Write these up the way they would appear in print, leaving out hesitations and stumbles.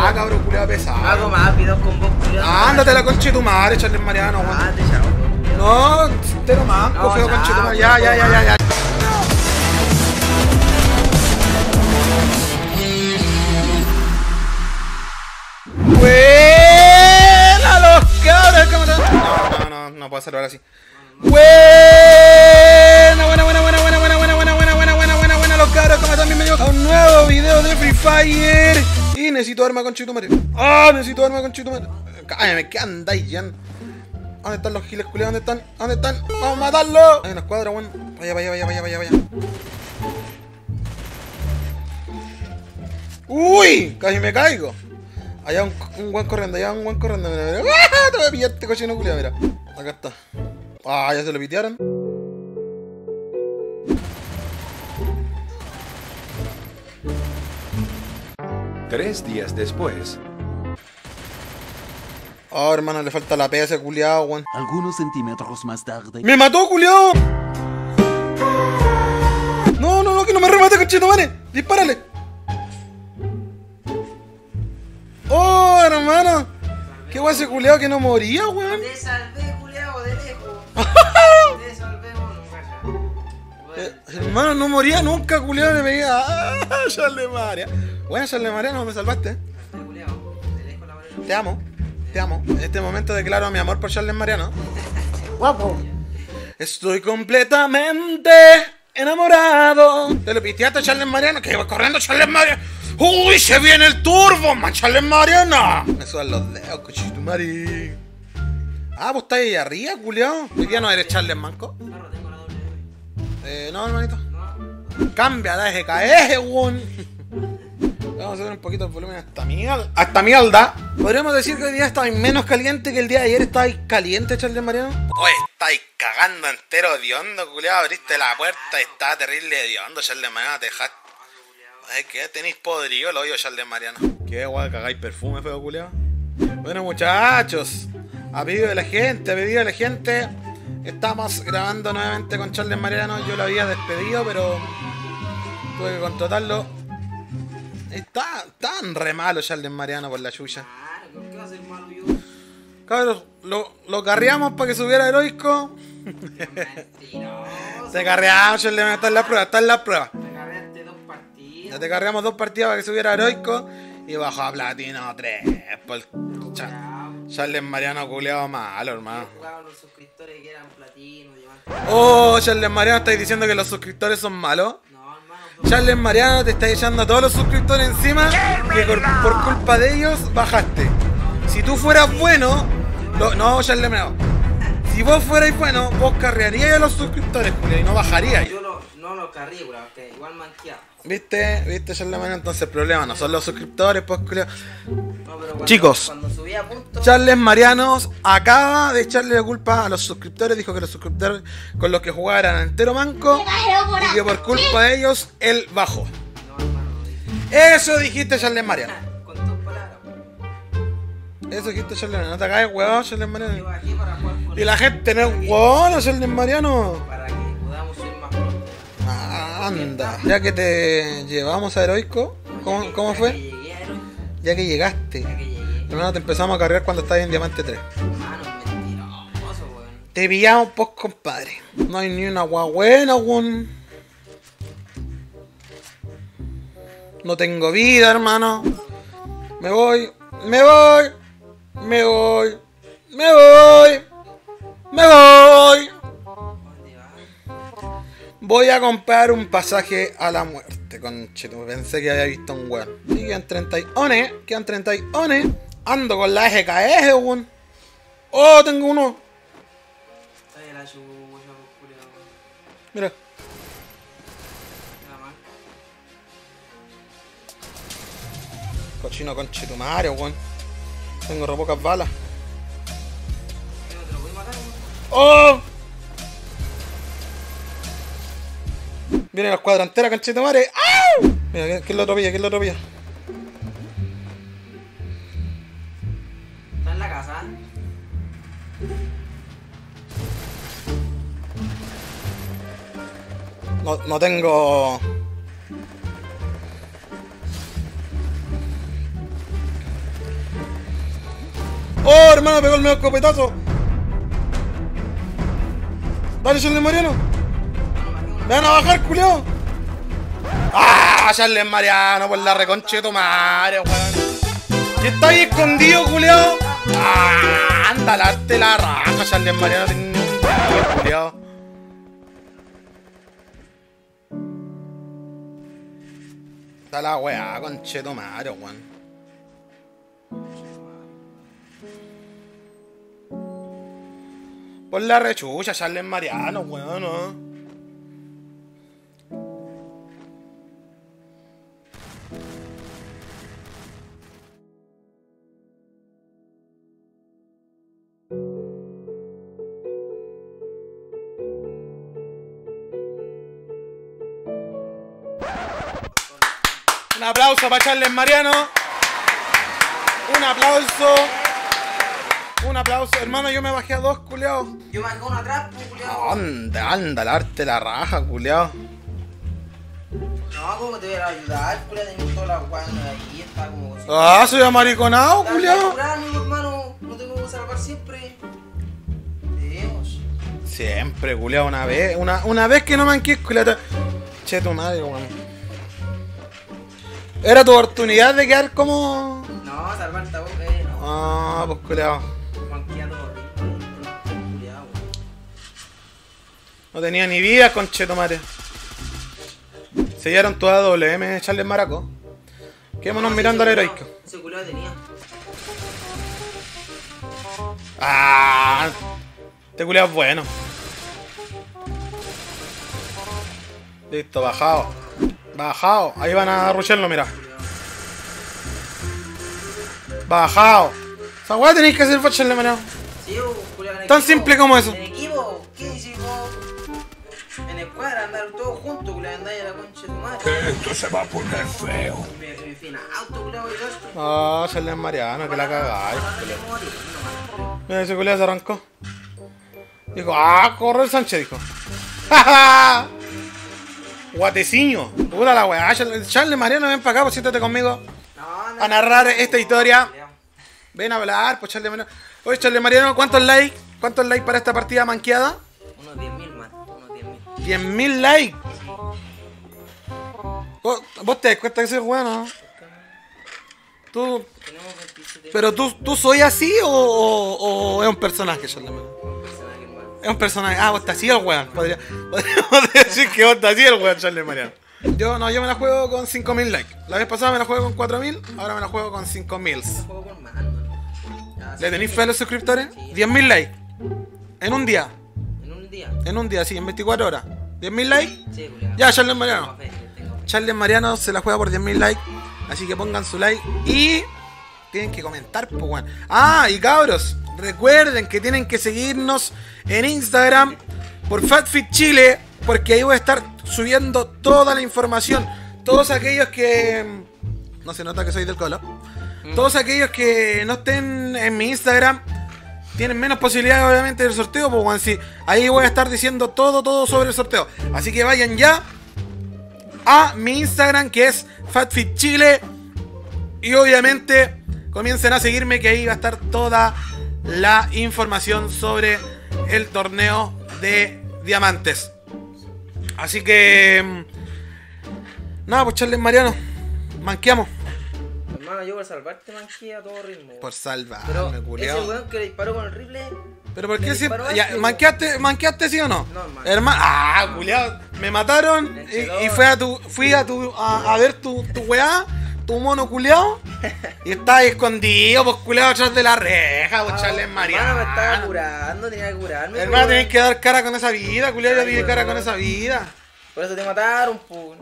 Ya, cabrón, culiado pesado. Hago más videos con vos, culiado. Ándate la concha de tu madre, Charles Mariano, weón. Ándate, chao. No, entero manco, No, feo chao, concha de tu madre. Ya. Buena los cabros, ¿cómo están? No puedo hacerlo ahora sí. Buena los cabros, ¿cómo están? Bienvenidos a un nuevo video de Free Fire. Y necesito arma con Chitumare. Necesito arma con Chitumare. Cállame, ¿qué andáis, Jan? ¿Dónde están los giles culiados? ¿Dónde están? ¡Vamos a matarlo! Hay una escuadra, weón. Vaya. ¡Uy! Casi me caigo. Allá un buen corriendo, Mira. ¡Ah! Te voy a pillar este cochino culiado, mira. Acá está. Ya se lo pitearon. Tres días después. Hermano, le falta la P a ese culiado, weón. Algunos centímetros más tarde. ¡Me mató, culiao! No, que no me remate, conchetumare. Dispárale. ¡Oh, hermano! ¡Qué guay ese culiao que no moría, weón! Te salvé, culiado, de lejos. Te salvé, bueno, Hermano, no moría nunca, culiao, me veía. Charles Maria. Bueno, Charles Maria, no me salvaste. Te amo. En este momento declaro mi amor por Charles Mariano. Guapo. Estoy completamente enamorado. Te lo piteaste, Charles Mariano. Que iba corriendo, Charles Mariano. ¡Uy! ¡Se viene el turbo, man! ¡Charles Mariano! Me sudan los dedos, cochito Mari. Pues está ahí arriba, culiao. Hoy día no eres Charles Manco. No, hermanito. Cambia la SKS, weón. Vamos a subir un poquito el volumen hasta mierda. Podríamos decir que hoy día está menos caliente que el día de ayer. ¿Estáis caliente, Charles Mariano? Oye, estáis cagando entero hediondo, culiao. Abriste la puerta y está terrible hediondo, Charles Mariano. Te dejaste. ¿Qué? Tenéis podrido el hoyo, Charles Mariano. ¿Qué, guay? ¿Cagáis perfume, feo, culiao? Bueno, muchachos, a pedido de la gente, estamos grabando nuevamente con Charles Mariano. Yo lo había despedido, pero tuve que contratarlo. Está tan re malo Charles Mariano por la chucha. ¿Por qué va a ser malo yo? Cabros, lo carreamos para que subiera heroico. Te carreamos, Charles Mariano, está en la prueba. Te cargaste 2 partidas. Ya te cargamos 2 partidas para que subiera heroico. Y bajó a platino 3. Por Charles Mariano culeado malo, hermano. Jugaban los suscriptores que eran platino, Charles Mariano, ¿estáis diciendo que los suscriptores son malos? No, hermano. Charles Mariano te está echando a todos los suscriptores encima que por culpa de ellos bajaste. Si tú fueras bueno, no, Charles Mariano. Si vos fuerais bueno, vos carrearíais a los suscriptores, Julio, y no bajaríais. Yo no lo carrí, porque igual manqueaba. ¿Viste, Charles Mariano? Entonces el problema no son los suscriptores, pues, Julio. No, pero Chicos, cuando subía a punto. Charles Mariano acaba de echarle la culpa a los suscriptores. Dijo que los suscriptores con los que jugaba eran entero manco y que por culpa de ellos él bajó. No, hermano, no dije. Eso dijiste, Charles Mariano. Con 2 palabras. Eso dijiste, Charles Mariano. No te caes, huevón, Charles Yo Mariano. bajé para jugar con Y la gente no es huevón, Charles Mariano. para que podamos subir más pronto. Anda. Ya que te llevamos a heroico, ¿cómo Ya fue? que llegué a Heroico, Ya que llegaste. ya que llegué. Hermano, te empezamos a cargar cuando estabas en Diamante 3. Hermano, mentiroso, weón. Te pillamos, pues, compadre. No hay ni una agua buena, weón. No tengo vida, hermano. Me voy. Voy a comprar un pasaje a la muerte, concheto. Pensé que había visto un weón. Y quedan 30 iones. Ando con la SKS, weón. Tengo uno. Está de la chucha, pues, culiao. Mira. Nada más. Cochino conchetumario, weón. Tengo re pocas balas. ¿Qué no te lo voy a matar, weón? Viene la escuadra entera, conchetumare. ¡Au! Mira, ¿quién lo atropella? Está en la casa. No tengo... hermano, pegó el medio escopetazo. Dale, Charles Mariano. Me van a bajar, culiao. ¡Ah! Charles Mariano por la reconcha de tu madre, weón. ¿Qué está ahí escondido, culiao? ¡Ah! Anda, darte la raja, Charles Mariano. Culiao. Está la weá, concheto madre, weón. Por la rechucha, Charles Mariano, weón, ¿no? Un aplauso para Charles Mariano. Un aplauso. Un aplauso. Hermano, yo me bajé a 2, culiao. Yo me bajé uno atrás, pues, culiao. Anda, darte la raja, culiao. No, ¿cómo te voy a ayudar, culiao? Tenía toda la guana ahí, está como... Ah, soy amariconado, culiao. Hermano, no te puedo salvar siempre. Dios. Siempre, culiao, una vez que no manqué, culiao. Che, tu madre, weón. Era tu oportunidad de quedar como... No, salvarte a vos, no. Ah, pues culiao. Manqueado horrible, culiao. No tenía ni vida, conchetomare. Sellaron tu AWM, Charles Maraco. Quedémonos mirando al heroico. Ese culiao tenía. Ah, este culiao es bueno. Listo, bajado. Bajado. Ahí van a rusharlo, mira. Bajado. Esa weá tenéis que hacer para Charles Mariano. Sí, culiao, en Tan equipo. simple como eso. En equipo, ¿qué dices vos? En escuadra, andar todos juntos, culiao, andáis a la concha de tu madre. Esto se va a poner feo. Me fui en auto, culiao, y todo. Ah, Charles Mariano, que la cagáis. Ahora le morí, no. Mira, ese culiao se arrancó. Dijo, ah, corre el Sánchez, dijo. ¡Ja! Guateciño. Puta la weá. Charles Mariano, ven para acá, pues siéntate conmigo. No, A narrar esta historia. Ven a hablar, pues Charles Mariano. Oye, Charles Mariano, ¿cuántos likes? ¿Cuántos likes para esta partida manqueada? Unos 10.000, man. Unos 10.000. 10.000 likes. ¿Vos te das cuenta que soy bueno? Tú. Tenemos 27. ¿Pero tú soy así o es un personaje, Charles Mariano? Personaje, man. Es un personaje. Ah, vos estás así el weón. Podríamos decir que vos estás así el weón, Charles Mariano. Yo me la juego con 5.000 likes. La vez pasada me la juego con 4.000, ahora me la juego con 5.000. Juego con mano, man. Ya, ¿Le sí, tenéis sí. fe a los suscriptores? Sí. 10.000 likes. En un día. En un día. En un día, sí, en 24 horas. 10.000 likes. Sí, culiao. Ya, Charles Mariano. Tengo fe, tengo fe. Charles Mariano se la juega por 10.000 likes. Así que pongan su like y tienen que comentar, pues, weón. Ah, y cabros, recuerden que tienen que seguirnos en Instagram por FatFit Chile, porque ahí voy a estar subiendo toda la información. Todos aquellos que... No se nota que soy del Colo. Todos aquellos que no estén en mi Instagram tienen menos posibilidades, obviamente, del sorteo, pues, weón. Sí, ahí voy a estar diciendo todo sobre el sorteo. Así que vayan ya a mi Instagram, que es FatFitChile, y obviamente comiencen a seguirme, que ahí va a estar toda la información sobre el torneo de diamantes. Así que nada, pues Charles Mariano, manqueamos. Hermano, yo por salvarte manqué a todo ritmo. Por Pero salvarme, ese culiao. weón que le disparó con el rifle. Pero por me qué siempre. disparó Ya, antes, ¿manqueaste sí o no? No, hermano. Hermano. Ah, culiao. Me mataron y fui a ver tu weá, tu mono culiao. Y estaba ahí escondido, pues culiao, atrás de la reja, pues Charles Hermano, me estaba Mariano. curando, tenía que curarme. Hermano, po, tenés que dar cara con esa vida, culiao, yo Ay, di cara weón. con esa vida. Por eso te mataron, pues.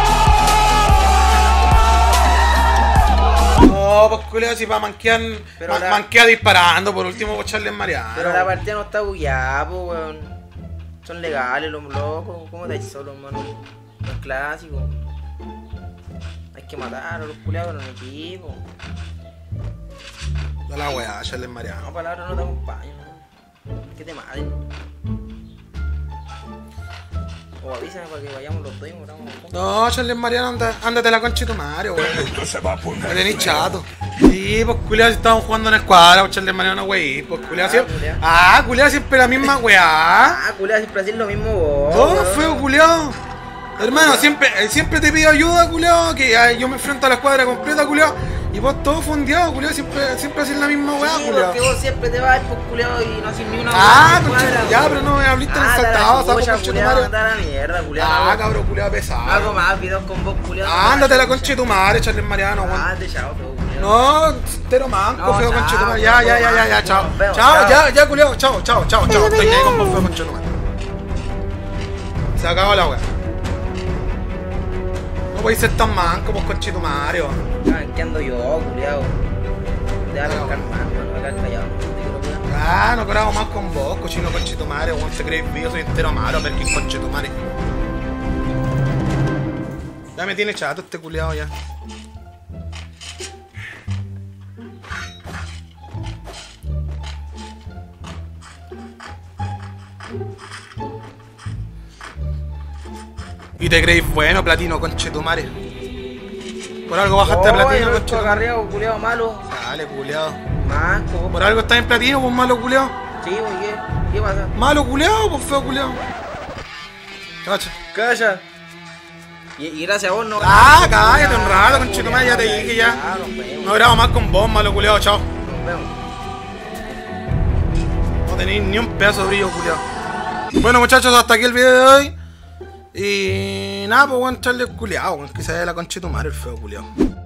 No, pues culiao, si para manquear, Pero la- manquea disparando, por último, pues Charles Mariano. Pero la partida no está bugueada, pues, weón. Son legales los locos. ¿Cómo te solo, hermano? No es clásico. Hay que matar a los culiados en el equipo. Da la weá, Charles Mariano. No, palabras no te acompañan, ¿no? Que te maten. O avísame para que vayamos los dos y moramos juntos. No, Charles Mariano, ándate la concha de tu madre, weón. Esto se va a poner Me tenéis feo. chato. Sí, pues culiao, si estábamos jugando en escuadra, pues Charles Mariano, wey, pues culiao siempre. culiao. Ah, culiao, siempre la misma weá. Ah, culiao, siempre así lo mismo vos. Todo weón. feo, culiao. Hermano, siempre te pido ayuda, culiao, que yo me enfrento a la escuadra completa, culiao. Y vos todo fundiado, culiao, siempre haces la misma weá, Sí, culiao. porque vos siempre te vas por culiao y no haces ni una Ah, weá, conche, cuadra, ya, weón. pero no me habliste en el Ah, saltado, la sapo, chucha, conche tu culiao, madre. anda a la mierda, culiao. Ah, cabrón, culiao Hago pesado. más videos con vos, culiao. Ándate a la conche tu madre, Charles Mariano, weón. Ah, te chao, feo, culiao. No, entero manco, No, feo chao, conche tu madre. Ya, weón, chao. nos vemos, Chao, chao. ya, culiao, chao. Estoy ahí con vos, feo conche tu madre. Se acabó la weá. No podéis ser tan manco, pues conche tu madre, weón. Ah, ¿en qué ando yo, culiao? Te vas a arrancar más, mano, me quedar callado, no te quiero culiao. Ah, no grabo más con vos, cochino conche tu madre, weón. Te creéis vivo, soy entero malo, Perkin conche tu madre. Ya me tiene chato este culiao ya. Y te creéis bueno, platino, conchetumare. Por algo bajaste a platino, con conchetumare. agarreado, culiao malo. Dale, culeado. Manco. Por algo estás en platino, pues malo culeado. Sí, oye, ¿qué pasa? Malo culeado, pues feo culeado. Cacha. Calla. Y gracias a vos no. Ah, cállate un rato, conchetumare, ya te dije ya. Ah, nos vemos. No grabo más con vos, malo culeado, chao. Nos vemos. No tenéis ni un pedazo de brillo, culeado. Bueno, muchachos, hasta aquí el video de hoy. Y nada, pues, weón, echarle culeado, weón, que se vaya la conchetumare el feo culeado.